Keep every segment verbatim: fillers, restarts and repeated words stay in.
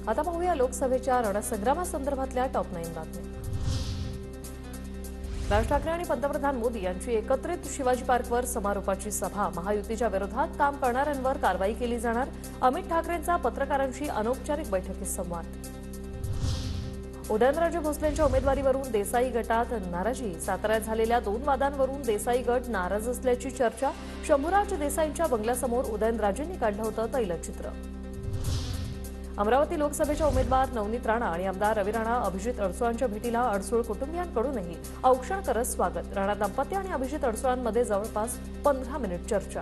आता पाहूया लोकसभेच्या रणसंग्रामासंदर्भातल्या टॉप नाईन बातम्या। राज ठाकरे आणि पंतप्रधान मोदी यांची एकत्रित शिवाजी पार्कवर समारोपाची सभा। महायुतीच्या विरोधात काम करणाऱ्यांवर कारवाई केली जाणार। अमित ठाकरेंचा पत्रकारांशी अनौपचारिक बैठकीत संवाद। उदयनराजे भोसलेंच्या उमेदवारीवरून देसाई गटात नाराजी। साताऱ्यात झालेल्या दोन वादांवरून देसाई गट नाराज असल्याची चर्चा। शंभूराज देसाईंच्या बंगल्यासमोर उदयनराजेंनी काढलं होतं तैलचित्र। अमरावती लोकसभेच्या उमेदवार नवनीत राणा आणि आमदार रवी राणा अभिजित अडसूळांच्या भेटीला अडसूळ कुटुंबियांकडूनही औक्षण करत स्वागत। राणा दाम्पत्य आणि अभिजित अडसूळांमध्ये जवळपास पंधरा मिनिट चर्चा।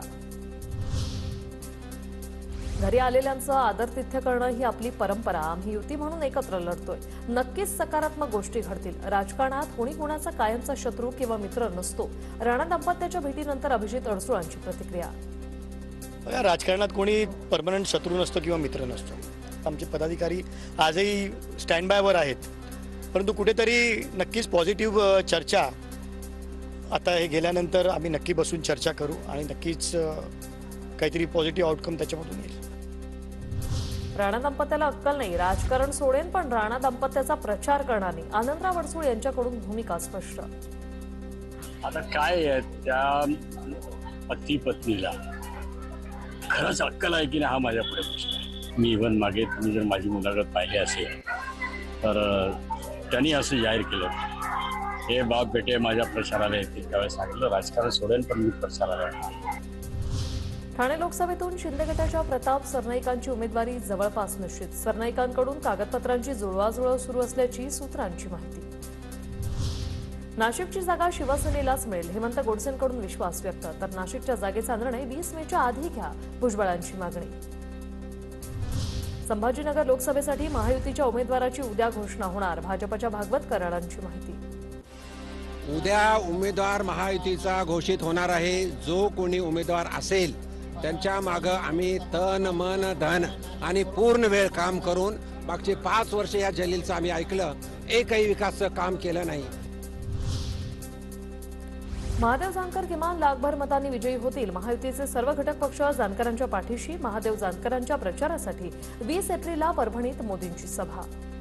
घरी आलेल्यांचं आदरातिथ्य करणं ही आपली परंपरा। आम्ही युती म्हणून एकत्र लढतोय। नक्कीच सकारात्मक गोष्टी घडतील। राजकारणात कोणी कोणाचा कायमचा शत्रू किंवा मित्र नसतो। राणा दाम्पत्याच्या भेटीनंतर अभिजित अडसूळांची प्रतिक्रिया। राजकारणात कोणी परमनंट शत्रू नसतो किंवा मित्र नसतो। आमचे पदाधिकारी आजही स्टँड बायवर आहेत, परंतु कुठेतरी नक्कीच पॉझिटिव्ह चर्चा आता हे गेल्यानंतर आम्ही नक्की बसून चर्चा करू आणि नक्कीच काहीतरी पॉझिटिव्ह आउटकम त्याच्यामधून येईल। राणा दाम्पत्याला अक्कल नाही, राजकारण सोडेन पण राणा दाम्पत्याचा प्रचार करणार नाही। आनंदराव अडसूळ यांच्याकडून भूमिका स्पष्ट। आता काय आहे त्या पती पत्नीला खरंच अक्कल आहे की नाही हा माझ्या पुढे प्रश्न आहे। मी इव्हन मागे तुम्ही जर माझी मुलाखत पाहिली असेल तर त्यांनी असं जाहीर केलं, हे बाप बेटे माझ्या प्रचाराला येतील। त्यावेळेस सांगितलं राजकारण सोडेन पण मी प्रचाराला येणार। ठाणे लोकसभेतून शिंदे गटाच्या प्रताप सरनाईकांची उमेदवारी जवळपास निश्चित। सरनाईकांकडून कागदपत्रांची जुळवाजुळव सुरू असल्याची सूत्रांची माहिती। नाशिकची जागा शिवसेनेलाच मिळेल, हेमंत गोडसेंकडून विश्वास व्यक्त। तर नाशिकच्या जागेचा निर्णय वीस मेच्या आधी घ्या, भुजबळांची मागणी। संभाजीनगर लोकसभेसाठी महायुतीच्या उमेदवाराची उद्या घोषणा होणार। भाजपच्या भागवत कराडांची माहिती। उद्या उमेदवार महायुतीचा घोषित होणार आहे। जो कोणी उमेदवार असेल त्यांच्या मागे आम्ही तन मन धन आणि पूर्ण वेळ काम करून मागचे पाच वर्ष या जलीलचं आम्ही ऐकलं, एकही विकासाचं काम केलं नाही। महादेव जानकर किमान लाखभर मतांनी विजयी होतील। महायुतीचे सर्व घटक पक्ष जानकरांच्या पाठीशी। महादेव जानकरांच्या प्रचारासाठी वीस एप्रिलला परभणीत मोदींची सभा।